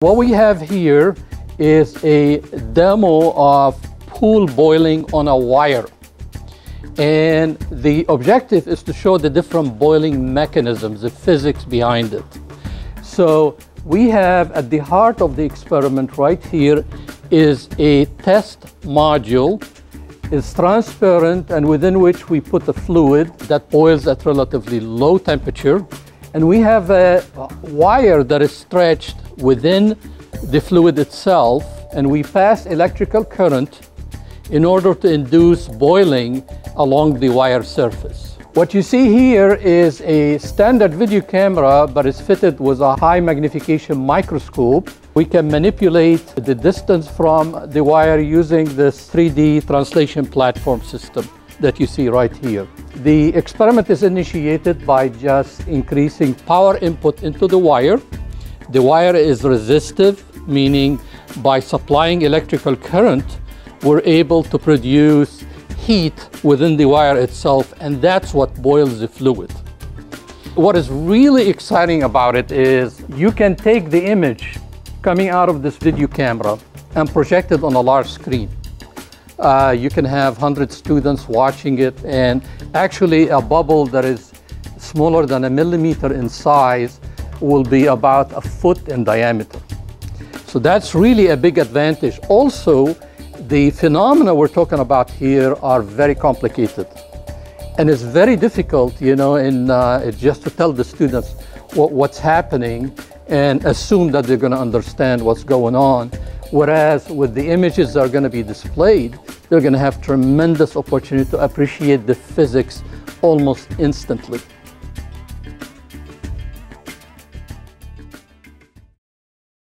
What we have here is a demo of pool boiling on a wire. And the objective is to show the different boiling mechanisms, the physics behind it. So we have at the heart of the experiment right here is a test module. It's transparent and within which we put a fluid that boils at relatively low temperature. And we have a wire that is stretched within the fluid itself, and we pass electrical current in order to induce boiling along the wire surface. What you see here is a standard video camera, but it's fitted with a high magnification microscope. We can manipulate the distance from the wire using this 3D translation platform system that you see right here. The experiment is initiated by just increasing power input into the wire. The wire is resistive, meaning by supplying electrical current, we're able to produce heat within the wire itself, and that's what boils the fluid. What is really exciting about it is you can take the image coming out of this video camera and project it on a large screen. You can have 100 students watching it, and actually a bubble that is smaller than a millimeter in size will be about a foot in diameter. So that's really a big advantage. Also, the phenomena we're talking about here are very complicated. And it's very difficult, you know, just to tell the students what's happening and assume that they're going to understand what's going on. Whereas with the images that are going to be displayed, they're going to have tremendous opportunity to appreciate the physics almost instantly.